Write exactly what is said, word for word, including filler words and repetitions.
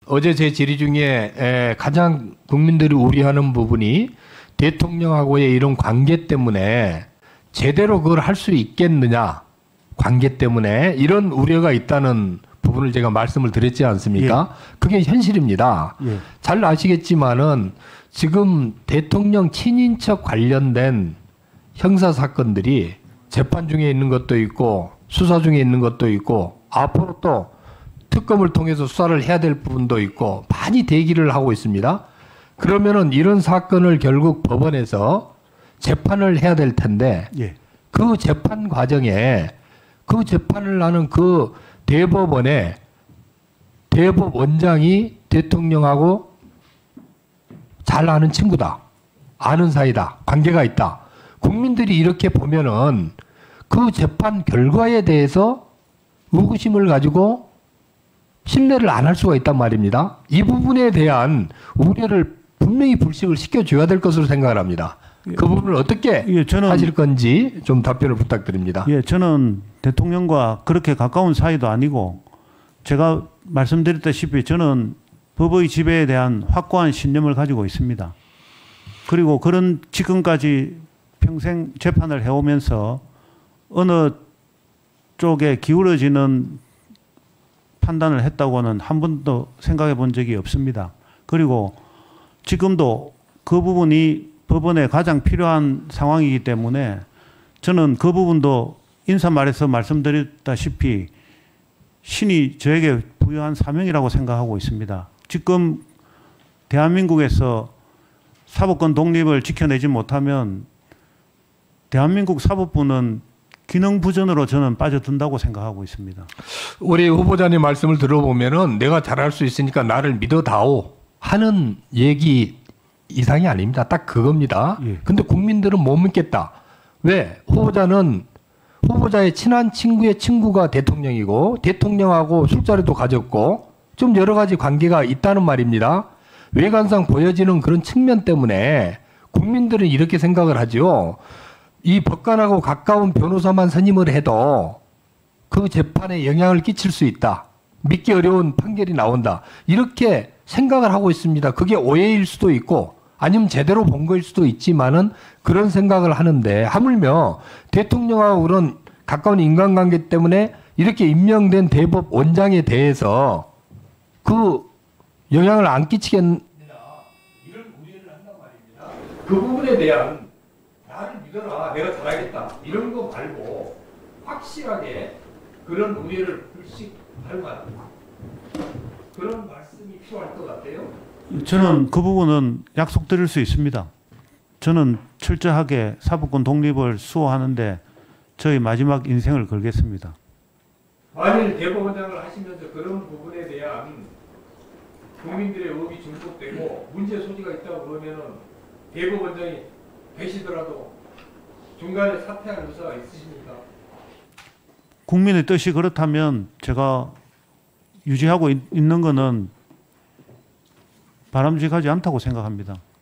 어제 제 질의 중에 에, 가장 국민들이 우려하는 부분이 대통령하고의 이런 관계 때문에 제대로 그걸 할 수 있겠느냐, 관계 때문에 이런 우려가 있다는 부분을 제가 말씀을 드렸지 않습니까? 예. 그게 현실입니다. 예. 잘 아시겠지만은 지금 대통령 친인척 관련된 형사 사건들이 재판 중에 있는 것도 있고 수사 중에 있는 것도 있고 앞으로 또 특검을 통해서 수사를 해야 될 부분도 있고 많이 대기를 하고 있습니다. 그러면은 이런 사건을 결국 법원에서 재판을 해야 될 텐데 예. 그 재판 과정에 그 재판을 하는 그 대법원의 대법원장이 대통령하고 잘 아는 친구다, 아는 사이다, 관계가 있다. 국민들이 이렇게 보면은 그 재판 결과에 대해서 의구심을 가지고 신뢰를 안 할 수가 있단 말입니다. 이 부분에 대한 우려를 분명히 불식을 시켜줘야 될 것으로 생각을 합니다. 그 부분을 어떻게 예, 저는, 하실 건지 좀 답변을 부탁드립니다. 예, 저는 대통령과 그렇게 가까운 사이도 아니고 제가 말씀드렸다시피 저는 법의 지배에 대한 확고한 신념을 가지고 있습니다. 그리고 그런 지금까지 평생 재판을 해오면서 어느 쪽에 기울어지는 판단을 했다고는 한 번도 생각해 본 적이 없습니다. 그리고 지금도 그 부분이 법원에 가장 필요한 상황이기 때문에 저는 그 부분도 인사말에서 말씀드렸다시피 신이 저에게 부여한 사명이라고 생각하고 있습니다. 지금 대한민국에서 사법권 독립을 지켜내지 못하면 대한민국 사법부는 기능부전으로 저는 빠져든다고 생각하고 있습니다. 우리 후보자님 말씀을 들어보면은 내가 잘할 수 있으니까 나를 믿어다오 하는 얘기 이상이 아닙니다. 딱 그겁니다. 예. 근데 국민들은 못 믿겠다. 왜? 후보자는 후보자의 친한 친구의 친구가 대통령이고 대통령하고 술자리도 가졌고 좀 여러 가지 관계가 있다는 말입니다. 외관상 보여지는 그런 측면 때문에 국민들은 이렇게 생각을 하죠. 이 법관하고 가까운 변호사만 선임을 해도 그 재판에 영향을 끼칠 수 있다. 믿기 어려운 판결이 나온다. 이렇게 생각을 하고 있습니다. 그게 오해일 수도 있고 아니면 제대로 본 거일 수도 있지만은 그런 생각을 하는데 하물며 대통령하고 그런 가까운 인간관계 때문에 이렇게 임명된 대법원장에 대해서 그 영향을 안 끼치겠느냐 이런 우려를 한단 말입니다. 그 부분에 대한 나를 믿어라, 내가 잘하겠다 이런 거 말고 확실하게 그런 우려를 불식할 만한 그런 말씀이 필요할 것 같아요. 저는 그 부분은 약속드릴 수 있습니다. 저는 철저하게 사법권 독립을 수호하는데 저희 마지막 인생을 걸겠습니다. 만일 대법원장을 하시면서 그런 부분에 대한 국민들의 의혹이 증폭되고 문제 소지가 있다고 그러면은 대법원장이 되시더라도 중간에 사퇴할 의사가 있으십니까? 국민의 뜻이 그렇다면 제가 유지하고 있, 있는 것은 바람직하지 않다고 생각합니다.